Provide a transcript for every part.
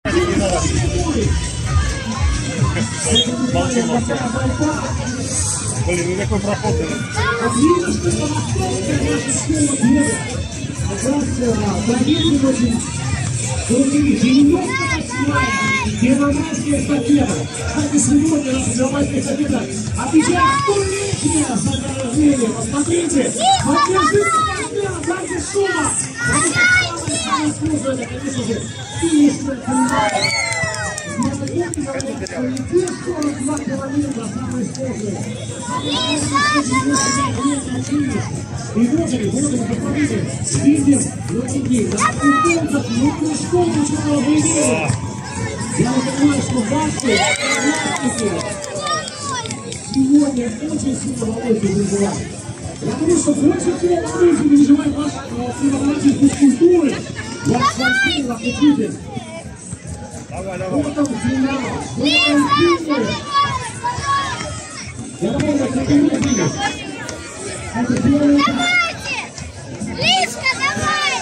Блин, ну какой проход. Первомайская эстафета. Кстати, сегодня на первомайской эстафете отвечает столетие за рождение. Посмотрите, поддержите партнера, дайте шума. Самое сложное, это, конечно же, финишная цена. Полетит 42 километра, самое сложное. И вот они, посмотрите, видим, людей, да, культурцев, ну, пешком начинало выигрывать. Я понимаю, что ваши сегодня очень сильно волнуют переживать. Я думаю, что больше всего волнует переживать ваш соревновательной физкультуры, ваш спортивный, ваш учитель. Давай, давай. Вот там финал, вот там финал. Я думаю, что это не финал. Это первый. Лишка, давай!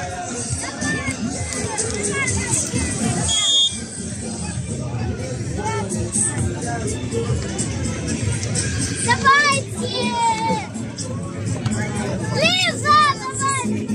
Давайте! Лиза, давай!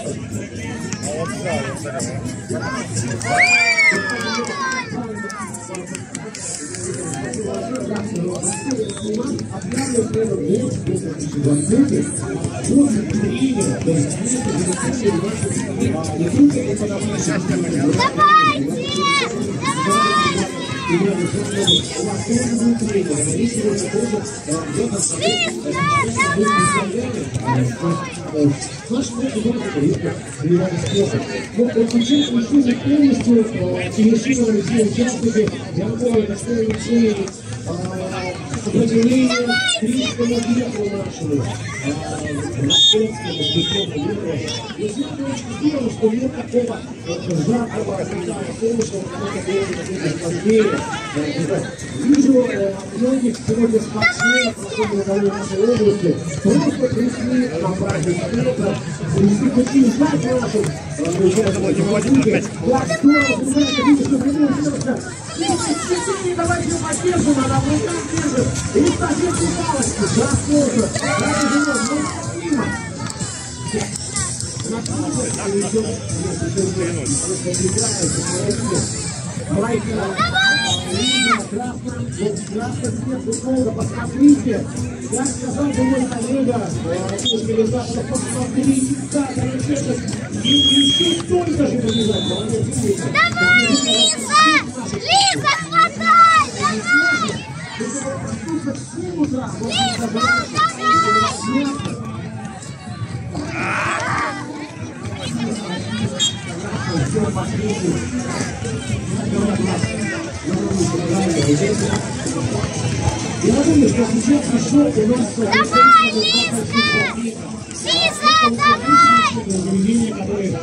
Сопротивление критикам объекту нашему. И сегодня очень здорово, что нет такого жаркого, солнечного, вижу многих сегодня спортсменов, которые в нашей области, просто пришли на праздник спорта, пришли такие знаки нашим. Так здорово, знаете, видите, что прямое сердце. Давайте его поддержим, она в руках держит. И стафетку палочку. Да, тоже. Давайте живем. Ну, посмотрите, как сказал мой коллега, посмотрите, как еще столько же побежать. Давай, Лиза! Лиза, хватай! Давай! Лиза, давай! Я думаю, что сейчас еще у нас... Давай, Лиза! Лиза, давай! Давай,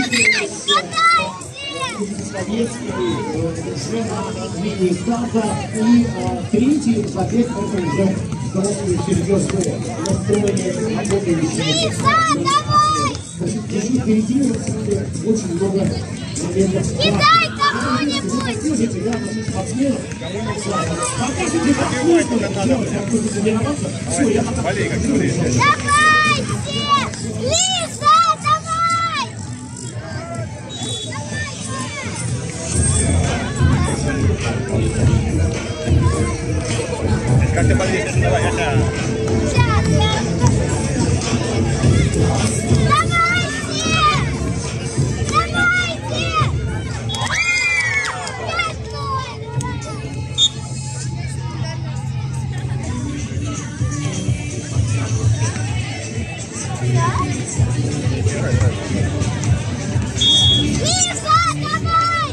хватайте! И третий, соответственно, это уже здоровый серьезный настроение работающего. Лиза, давай! Впереди очень много... Кидай кого-нибудь! Давайте! Лиза, давай! Как ты подвесишь? Давай, это... Лиза, давай!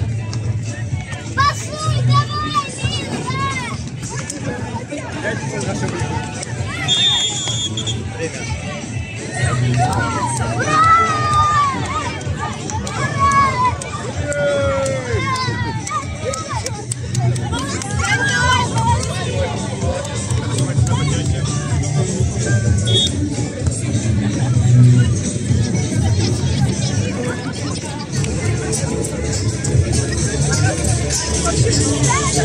Пасуй, давай, Лиза!